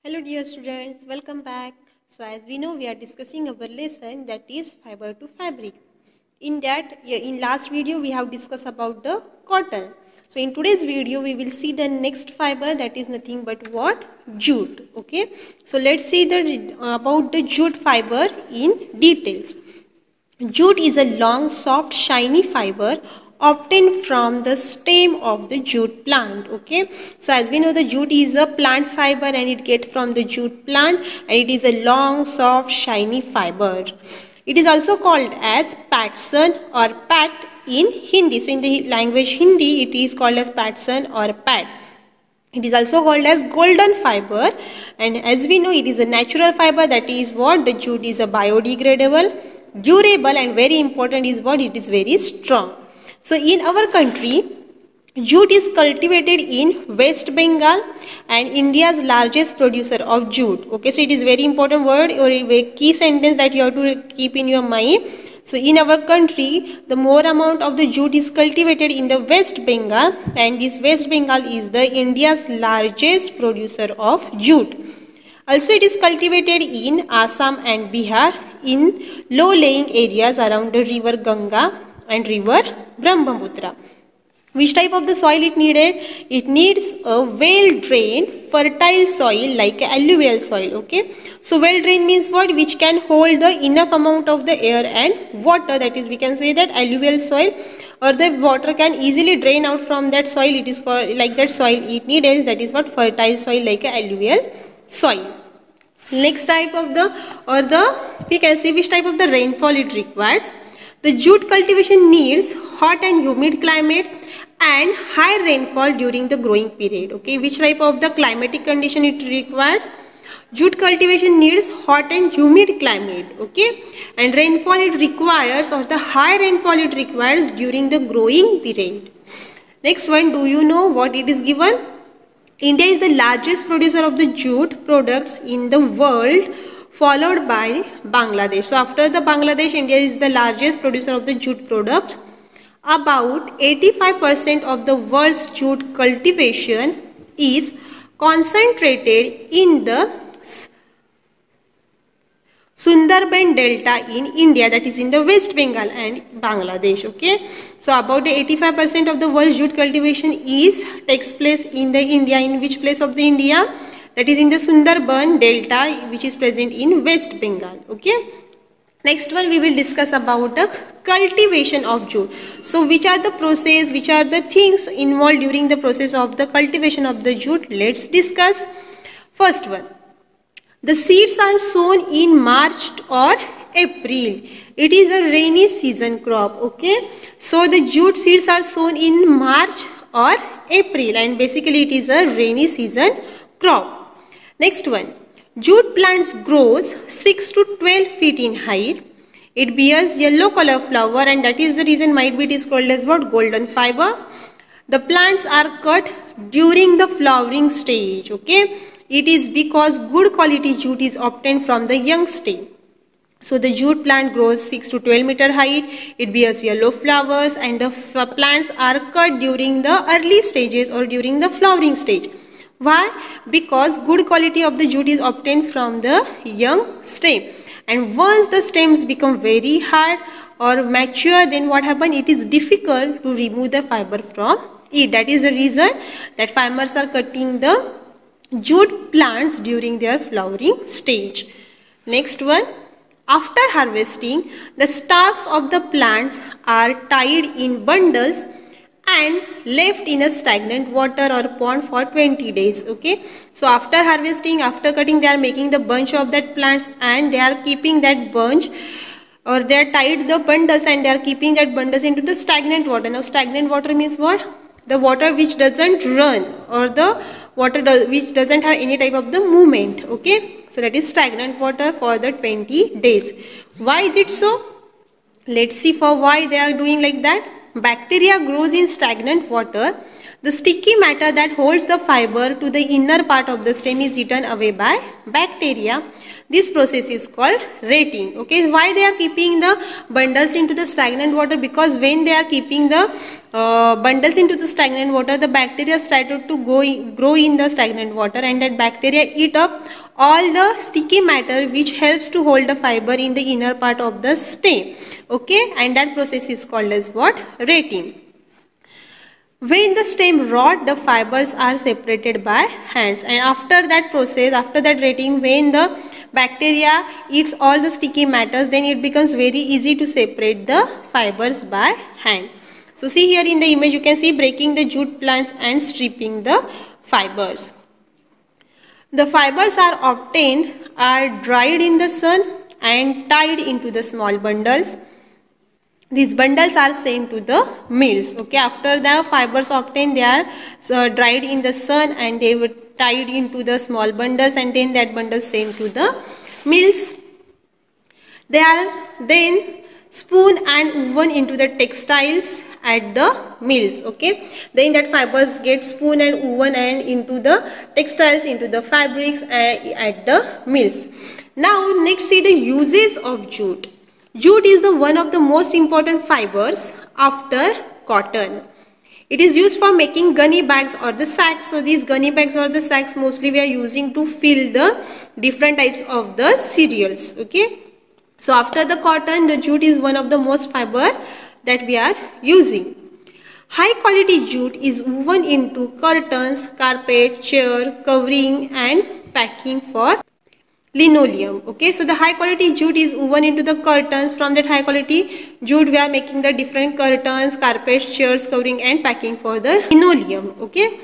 Hello dear students, welcome back. So as we know, we are discussing our lesson that is fiber to fabric. In last video we have discussed about the cotton. So in today's video we will see the next fiber, that is nothing but what? Jute. Okay. So let's see about the jute fiber in details. Jute is a long, soft, shiny fiber obtained from the stem of the jute plant. Okay, so as we know, the jute is a plant fiber and it gets from the jute plant, and it is a long, soft, shiny fiber. It is also called as patsan or pat in Hindi. So in the language Hindi, it is called as patsan or pat. It is also called as golden fiber, and as we know, it is a natural fiber. That is what? The jute is a biodegradable, durable, and very important is what? It is very strong. So in our country, jute is cultivated in West Bengal and India's largest producer of jute. Okay, so it is very important word or a key sentence that you have to keep in your mind. So in our country, the more amount of the jute is cultivated in the West Bengal, and this West Bengal is the India's largest producer of jute. Also, it is cultivated in Assam and Bihar in low-lying areas around the river Ganga and river Brahmaputra. Which type of the soil it needed? It needs a well-drained, fertile soil like alluvial soil. Okay. So well-drained means what? Which can hold the enough amount of the air and water. That is, we can say that alluvial soil, or the water can easily drain out from that soil. It is called like that soil it needs. That is what? Fertile soil like alluvial soil. Next type of we can see which type of the rainfall it requires. The jute cultivation needs hot and humid climate and high rainfall during the growing period. Okay, which type of the climatic condition it requires? Jute cultivation needs hot and humid climate. Okay, and rainfall it requires, or the high rainfall it requires during the growing period. Next one, do you know what it is given? India is the largest producer of the jute products in the world, followed by Bangladesh. So after the Bangladesh, India is the largest producer of the jute products. About 85% of the world's jute cultivation is concentrated in the Sundarban Delta in India, that is in the West Bengal and Bangladesh. Okay, so about the 85% of the world's jute cultivation takes place in the India. In which place of the India? That is in the Sundarban Delta, which is present in West Bengal. Okay. Next one, we will discuss about the cultivation of jute. So which are the process, which are the things involved during the process of the cultivation of the jute? Let's discuss. First one, the seeds are sown in March or April. It is a rainy season crop. Okay, so the jute seeds are sown in March or April, and basically it is a rainy season crop. Next one, jute plants grows 6 to 12 feet in height. It bears yellow color flower, and that is the reason might be it is called as what? Golden fiber. The plants are cut during the flowering stage. Okay, it is because good quality jute is obtained from the young stem. So the jute plant grows 6 to 12 meter height. It bears yellow flowers, and the plants are cut during the early stages or during the flowering stage. Why? Because good quality of the jute is obtained from the young stem, and once the stems become very hard or mature, then what happens? It is difficult to remove the fiber from it. That is the reason that farmers are cutting the jute plants during their flowering stage. Next one, after harvesting, the stalks of the plants are tied in bundles and left in a stagnant water or pond for 20 days. Okay, so after harvesting, after cutting, they are making the bunch of that plants, and they are keeping that bunch, or they are tied the bundles and they are keeping that bundles into the stagnant water. Now stagnant water means what? The water which doesn't run, or the water which doesn't have any type of the movement. Okay, so that is stagnant water for the 20 days. Why is it so? Let's see for why they are doing like that. Bacteria grows in stagnant water. The sticky matter that holds the fiber to the inner part of the stem is eaten away by bacteria. This process is called retting. Okay, why they are keeping the bundles into the stagnant water? Because when they are keeping the bundles into the stagnant water, the bacteria started to grow in the stagnant water, and that bacteria eat up all the sticky matter which helps to hold the fiber in the inner part of the stem. Okay, and that process is called as what? Retting. When the stem rot, the fibers are separated by hands, and after that process, after that retting, when the bacteria eats all the sticky matters, then it becomes very easy to separate the fibers by hand. So see here in the image, you can see breaking the jute plants and stripping the fibers. The fibers are obtained, are dried in the sun and tied into the small bundles. These bundles are sent to the mills. Okay, after the fibers obtained, they are dried in the sun and they were tied into the small bundles, and then that bundle sent to the mills. They are then spun and woven into the textiles at the mills. Okay, then that fibers get spun and woven and into the textiles, into the fabrics at the mills. Now next, see the uses of jute. Jute is the one of the most important fibers after cotton. It is used for making gunny bags or the sacks. So these gunny bags or the sacks mostly we are using to fill the different types of the cereals. Okay, so after the cotton, the jute is one of the most fiber that we are using. High quality jute is woven into curtains, carpet, chair, covering and packing for linoleum. Okay, so the high quality jute is woven into the curtains. From that high quality jute we are making the different curtains, carpets, chairs, covering and packing for the linoleum. Okay,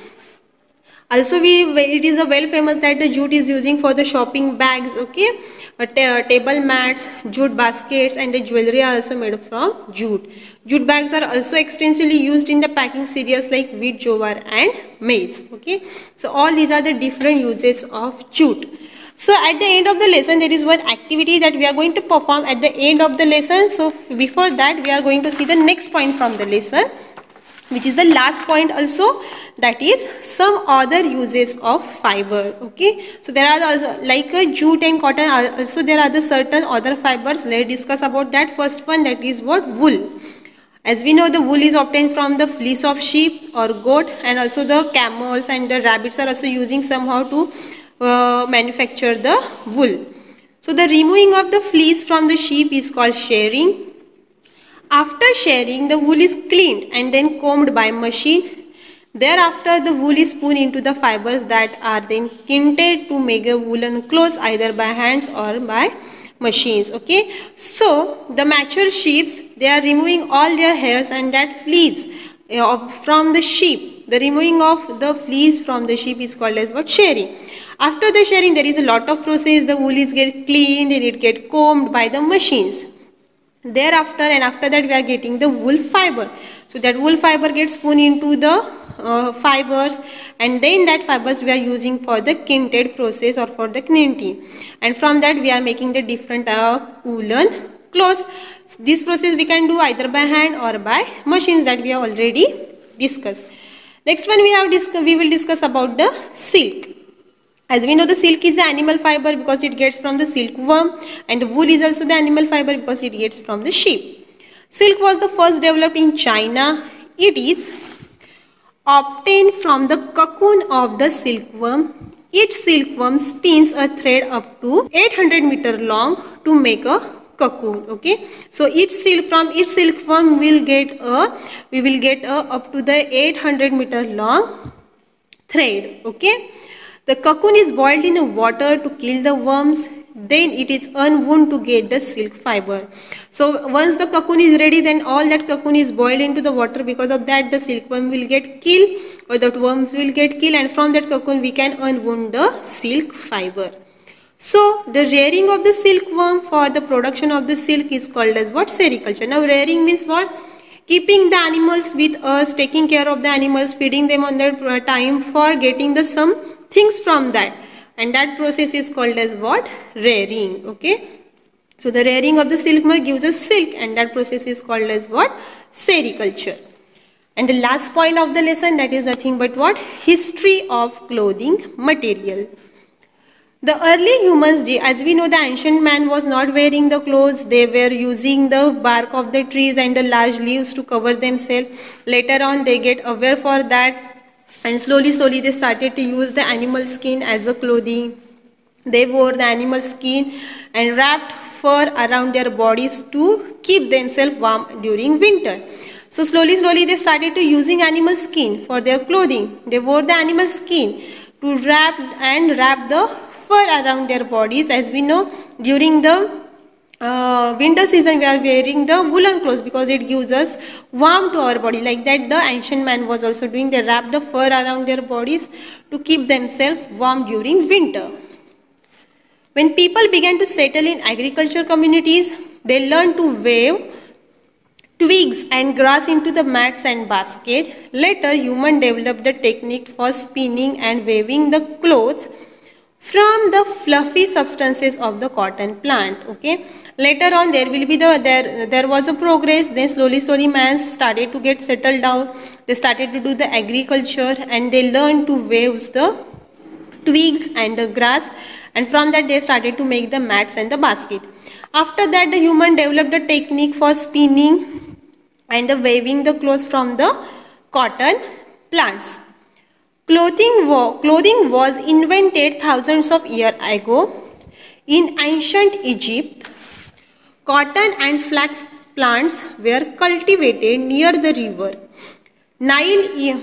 also it is a well famous that the jute is using for the shopping bags. Okay, table mats, jute baskets and the jewelry are also made from jute. Jute bags are also extensively used in the packing cereals like wheat, jowar and maize. Okay, so all these are the different uses of jute. So at the end of the lesson, there is one activity that we are going to perform at the end of the lesson. So before that, we are going to see the next point from the lesson, which is the last point also, that is some other uses of fiber. Okay, so there are also, like jute and cotton, also there are the certain other fibers. Let's discuss about that. First one, that is what? Wool. As we know, the wool is obtained from the fleece of sheep or goat, and also the camels and the rabbits are also using somehow to manufacture the wool. So the removing of the fleece from the sheep is called shearing. After shearing, the wool is cleaned and then combed by machine. Thereafter, the wool is spun into the fibers that are then kinted to make a woolen clothes either by hands or by machines. Okay, so the mature sheep, they are removing all their hairs and that fleece from the sheep. The removing of the fleece from the sheep is called as what? Shearing. After the shearing, there is a lot of process. The wool is get cleaned and it get combed by the machines. Thereafter and after that, we are getting the wool fiber. So that wool fiber gets spun into the fibers, and then that fibers we are using for the kinted process or for the knitting, and from that we are making the different woolen clothes. This process we can do either by hand or by machines, that we have already discussed. Next one we will discuss about the silk. As we know, the silk is the animal fiber because it gets from the silkworm, and the wool is also the animal fiber because it gets from the sheep. Silk was the first developed in China. It is obtained from the cocoon of the silkworm. Each silkworm spins a thread up to 800 meter long to make a cocoon. Okay, so from each silkworm we will get up to the 800 meter long thread. Okay, the cocoon is boiled in water to kill the worms. Then it is unwound to get the silk fiber. So once the cocoon is ready, then all that cocoon is boiled into the water. Because of that, the silkworm will get killed, or the worms will get killed, and from that cocoon we can unwound the silk fiber. So the rearing of the silkworm for the production of the silk is called as what? Sericulture. Now rearing means what? Keeping the animals with us, taking care of the animals, feeding them on their time for getting the some things from that, and that process is called as what? Rearing. Okay, so the rearing of the silkworm gives us silk, and that process is called as what? Sericulture. And the last point of the lesson, that is nothing but what? History of clothing material. The early humans, as we know, the ancient man was not wearing the clothes. They were using the bark of the trees and the large leaves to cover themselves. Later on, they get aware for that, and slowly they started to use the animal skin as a clothing. They wore the animal skin and wrapped fur around their bodies to keep themselves warm during winter. So slowly they started to using animal skin for their clothing. They wore the animal skin to wrap the fur around their bodies. As we know, during the winter season we are wearing the woolen clothes because it gives us warm to our body. Like that the ancient man was also doing. They wrapped the fur around their bodies to keep themselves warm during winter. When people began to settle in agriculture communities, they learned to weave twigs and grass into the mats and basket. Later, humans developed the technique for spinning and weaving the clothes from the fluffy substances of the cotton plant. Okay. Later on, there was a progress. Then slowly man started to get settled down. They started to do the agriculture and they learned to weave the twigs and the grass, and from that they started to make the mats and the basket. After that, the human developed a technique for spinning and the weaving the clothes from the cotton plants. Clothing was invented thousands of years ago. In ancient Egypt, cotton and flax plants were cultivated near the river Nile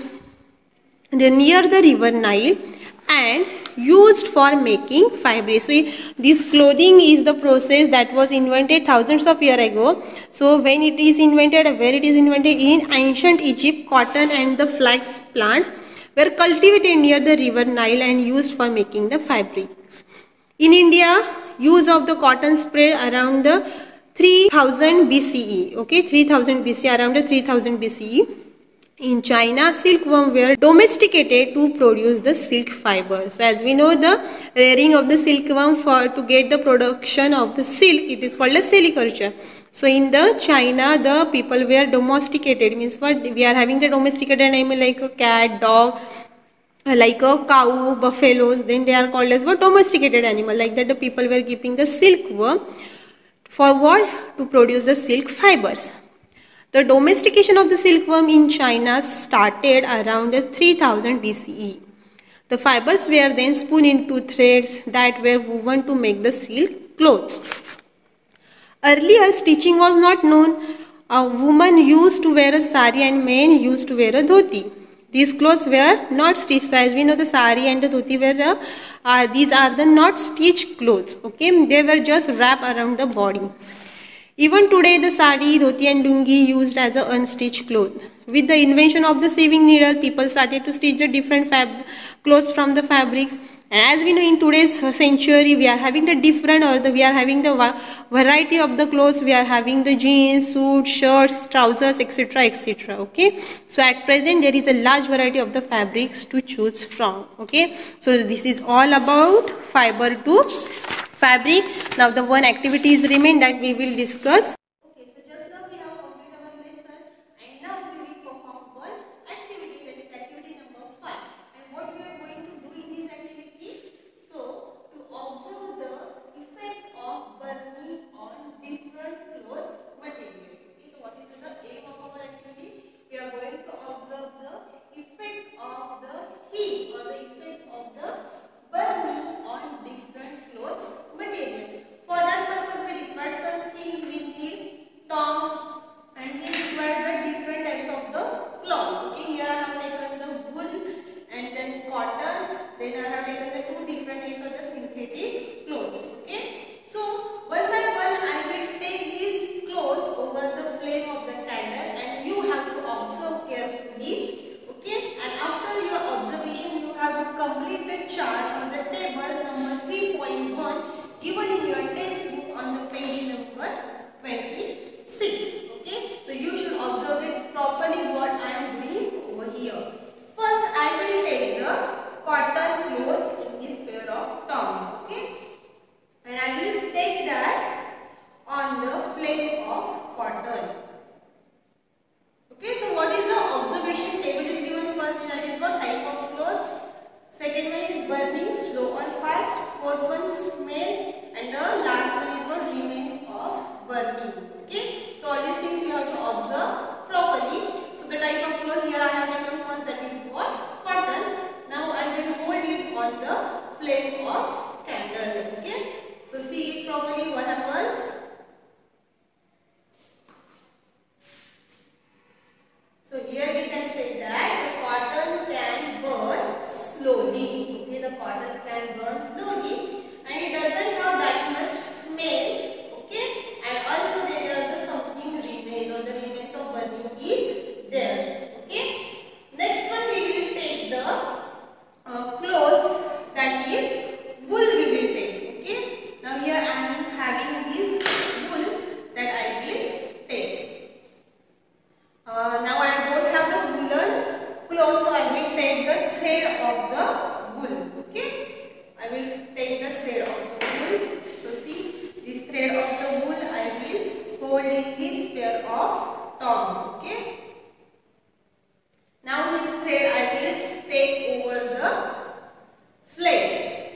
and used for making fabric. So this clothing is the process that was invented thousands of years ago. So when it is invented, where it is invented? In ancient Egypt, cotton and the flax plants were cultivated near the river Nile and used for making the fabrics. In India, use of the cotton spread around the 3000 BCE. Okay, 3000 BCE, around the 3000 BCE. In China, silkworm were domesticated to produce the silk fiber. So as we know, the rearing of the silkworm to get the production of the silk, it is called a sericulture. So in the China, the people were domesticated. Means what? We are having the domesticated animal like a cat, dog, like a cow, buffaloes. Then they are called as what? Domesticated animal. Like that, the people were keeping the silkworm for what? To produce the silk fibers. The domestication of the silkworm in China started around 3000 BCE. The fibers were then spun into threads that were woven to make the silk clothes. Earlier, stitching was not known. A woman used to wear a sari and men used to wear a dhoti. These clothes were not stitched. So as we know, the sari and the dhoti were these are the not stitched clothes. Okay, they were just wrapped around the body. Even today, the sari, dhoti and lungi used as a unstitched cloth. With the invention of the sewing needle, people started to stitch the different clothes from the fabrics. And as we know, in today's century, we are having the variety of the clothes. We are having the jeans, suits, shirts, trousers, etc., etc. Okay. So at present, there is a large variety of the fabrics to choose from. Okay. So this is all about fiber to fabric. Now the one activities remain that we will discuss. Okay, so just now we have completed our lesson and now we will perform one activity, that is activity number 5. And what we are going to do in this activity? So to observe the effect of burning on different clothes material. Okay, so what is the aim of our activity? We are going to observe the effect of the heat or the effect of the burning on different clothes material. For that purpose, we require some things. We need tongue and we require the different types of the cloth. Okay, here I have taken the wool and then cotton. Then I have taken the two different types of the synthetic clothes. Okay, so one by one I will take these clothes over the flame of the candle and you have to observe carefully. Okay, and after your observation, you have to complete the chart on the table number 3.1 given in your textbook on the page number 26. Okay, so you should observe it properly what I am doing over here. First, I will take the cotton cloth take the thread of the wool. Okay, I will take the thread of the wool. So see, this thread of the wool I will hold in this pair of tongs. Okay, now this thread I will take over the flame.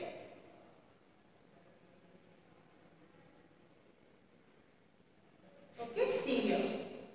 Okay, see here.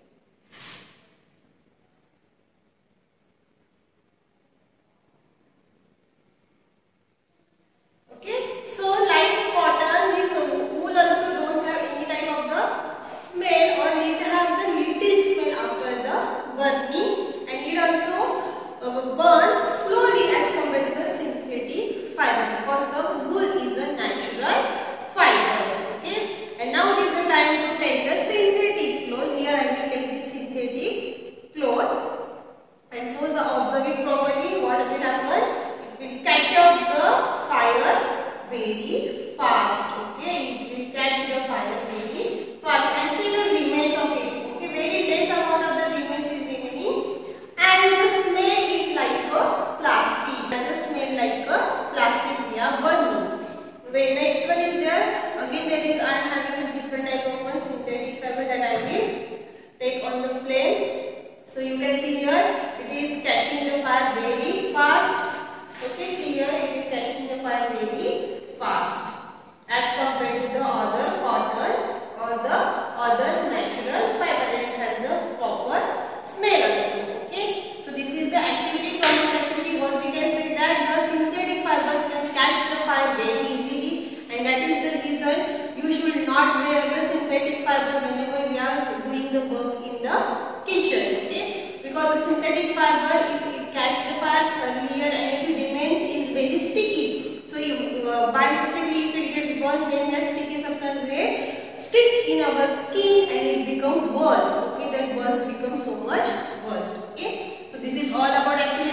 Okay, so like cotton, this wool also don't have any type of the smell, or it has the little smell after the burning, and it also burns slowly as compared to the synthetic fiber, because the wool is a natural fiber. Okay, and now it is the time to take the synthetic cloth. Here I will take the synthetic cloth, and so observe it properly. What will happen? It will catch up the fire very fast. Okay, it will catch the fire very fast, and see the remains of it. Okay, very less amount of the remains is remaining, and the smell is like a plastic, and the smell like a plastic we are burning. Well, next one is there. Again there is, I am having a different type of one synthetic fiber that I will take on the flame. So you can see here it is catching the fire very fast. Okay, see here it is catching the fire very fast as compared to the other cotton or the other natural fiber, and it has the proper smell also. Okay, so this is the activity. From this activity what we can say, that the synthetic fibers can catch the fire very easily, and that is the reason you should not wear the synthetic fiber whenever we are doing the work in the kitchen. Okay, because the synthetic fiber, if it catch the fires earlier and it remains, is very sticky. So you, by mistakenly if it gets burned, then that sticky substance get stick in our skin and it become worse. Okay, that burns become so much worse. Okay, so this is all about activity.